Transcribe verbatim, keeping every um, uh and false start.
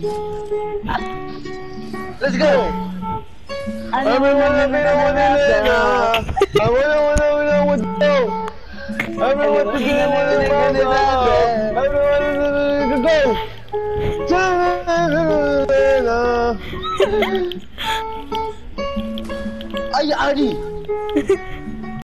Let's go. Everyone, everyone, everyone, I wanna, wanna, wanna, wanna go. Everyone, everyone, everyone, go. Ay, Adi.